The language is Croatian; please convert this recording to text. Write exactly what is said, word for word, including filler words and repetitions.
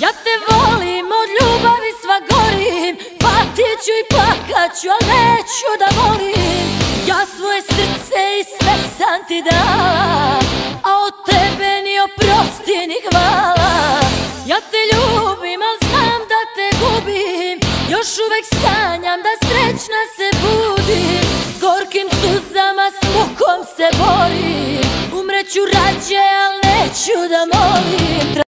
Ja te volim, od ljubavi sva gorim, patit ću i plakat ću, al neću da volim. Ja svoje srce i sve sam ti dala, a od tebe ni oprosti ni hvala. Ja te ljubim, al znam da te gubim, još uvek sanjam da srećna se budim. S gorkim suzama, s mukom se borim, umreću rađe, al neću da molim.